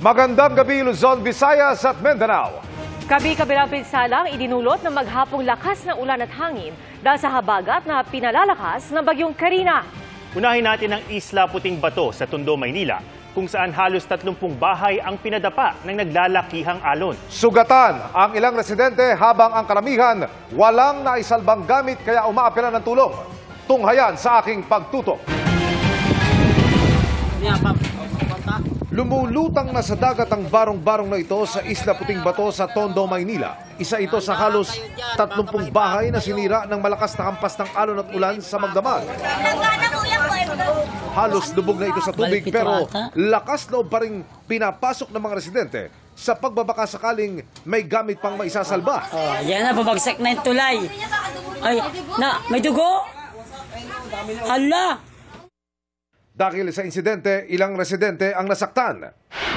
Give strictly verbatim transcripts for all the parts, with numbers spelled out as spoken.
Magandang gabi Luzon, Visayas at Mindanao. Kabi-kabilang pinsalang idinulot ng maghapong lakas ng ulan at hangin dahil sa habagat na pinalalakas ng bagyong Karina. Unahin natin ang Isla Puting Bato sa Tondo, Maynila, kung saan halos tatlumpung bahay ang pinadapa ng naglalakihang alon. Sugatan ang ilang residente habang ang karamihan walang naisalbang gamit kaya umaapela ng tulong. Tunghayan sa aking pagtutok. Lumulutang na sa dagat ang barong-barong na ito sa Isla Puting Bato sa Tondo, Maynila. Isa ito sa halos tatlumpung bahay na sinira ng malakas na hampas ng alon at ulan sa magdamag. Halos lubog na ito sa tubig pero lakas loob pa rin pinapasok ng mga residente sa pagbabaka sakaling may gamit pang maisasalba. Oh, yan na, babagsak na yung tulay. Ay, na, may dugo? Hala! Dahil sa insidente, ilang residente ang nasaktan.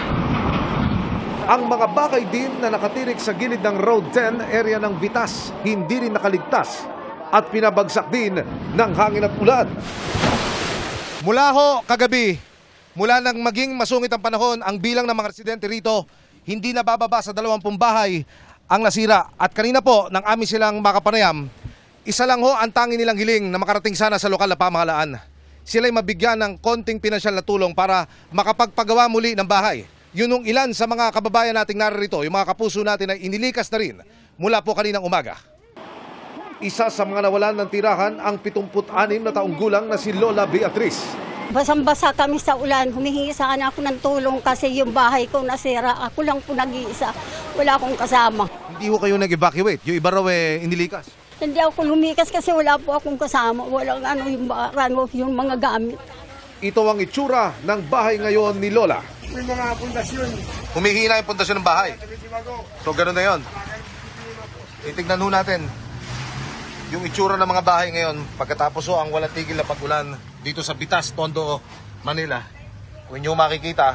Ang mga bakay din na nakatirik sa gilid ng Road ten, area ng Vitas, hindi rin nakaligtas at pinabagsak din ng hangin at ulan. Mula ho kagabi, mula nang maging masungit ang panahon, ang bilang ng mga residente rito hindi na bababa sa dalawampung bahay ang nasira. At kanina po, nang amin silang makapanayam, isa lang ho ang tangi nilang hiling na makarating sana sa lokal na pamahalaan. Sila'y mabigyan ng konting pinansyal na tulong para makapagpagawa muli ng bahay. Yun yung ilan sa mga kababayan nating naririto, yung mga kapuso natin ay inilikas na rin mula po kaninang umaga. Isa sa mga nawalan ng tirahan ang pitungput-anim na taong gulang na si Lola Beatriz. Basang-basa kami sa ulan. Humihingi sana ako ng tulong kasi yung bahay ko nasira. Ako lang po nag-iisa. Wala akong kasama. Hindi ho kayo nag-evacuate? Yung iba raw eh inilikas? Hindi ako lumikas kasi wala po akong kasama. Walang ano yung, ano, yung mga gamit. Ito ang itsura ng bahay ngayon ni Lola. May mga pundasyon. Humihina yung pundasyon ng bahay. So ganoon na yun. Titignan ho natin yung itsura ng mga bahay ngayon pagkatapos ho ang walang tigil na pag-ulan dito sa Vitas, Tondo, Manila. Kung inyo makikita,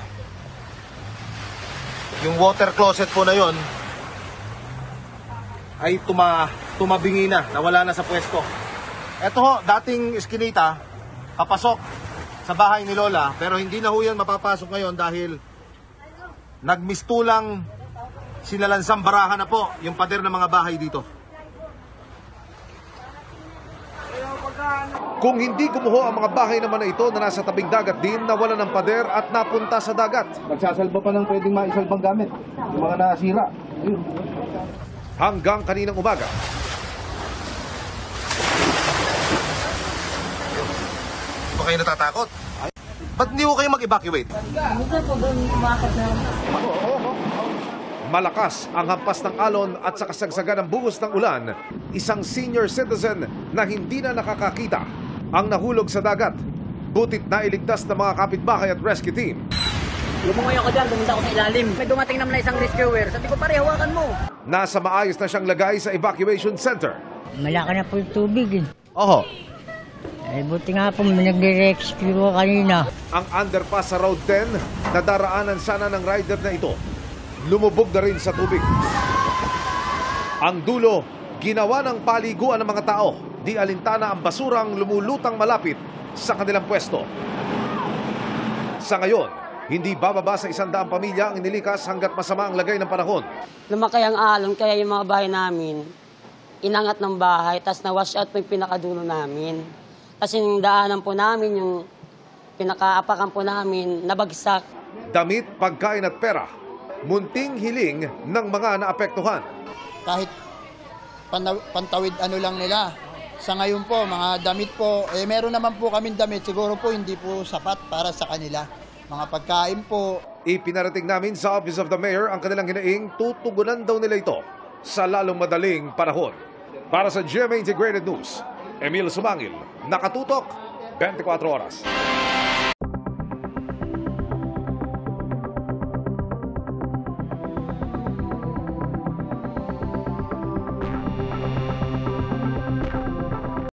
yung water closet po na yon ay tuma, tumabingi na, nawala na sa pwesto. Ito ho, dating iskinita, papasok sa bahay ni Lola, pero hindi na ho yan mapapasok ngayon dahil nagmistulang sinalansang barahan na po yung pader ng mga bahay dito. Kung hindi gumuho ang mga bahay naman na ito na nasa tabing dagat din, nawala ng pader at napunta sa dagat. Nagsasalba pa ng pwedeng maisalbang gamit, yung mga nasira. Ayun. Hanggang kaninang umaga. Hindi ba kayo natatakot? Ba't hindi ko kayo mag-evacuate? Malakas ang hampas ng alon at sa kasagsagan ng buhos ng ulan, isang senior citizen na hindi na nakakakita ang nahulog sa dagat. Butit na iligtas ng mga kapitbahay at rescue team. Lumungoy ako dyan, pumunta ako sa ilalim. May dumating naman na isang rescuer. Sabi ko, pare, hawakan mo. Nasa maayos na siyang lagay sa evacuation center. Malaki na po yung tubig eh. Oho. Eh, buti nga po, nag-rescue ko kanina. Ang underpass sa Road ten, nadaraanan sana ng rider na ito. Lumubog na rin sa tubig. Ang dulo, ginawa ng paliguan ng mga tao. Di alintana ang basurang lumulutang malapit sa kanilang pwesto. Sa ngayon, hindi bababa sa isang daang pamilya ang inilikas hanggat masama ang lagay ng panahon. Lumakay ang alon, kaya yung mga bahay namin, inangat ng bahay, tapos na-wash out po yung pinakadulo namin. Tapos yung daanan po namin, yung pinakaapakan po namin, nabagsak. Damit, pagkain at pera, munting hiling ng mga naapektuhan. Kahit pantawid ano lang nila. Sa ngayon po, mga damit po, eh meron naman po kaming damit, siguro po hindi po sapat para sa kanila. Mga pagkain po. Ipinarating namin sa Office of the Mayor ang kanilang hinaing, tutugunan daw nila ito sa lalong madaling panahon. Para sa G M A Integrated News, Emil Sumangil, nakatutok, twenty-four oras.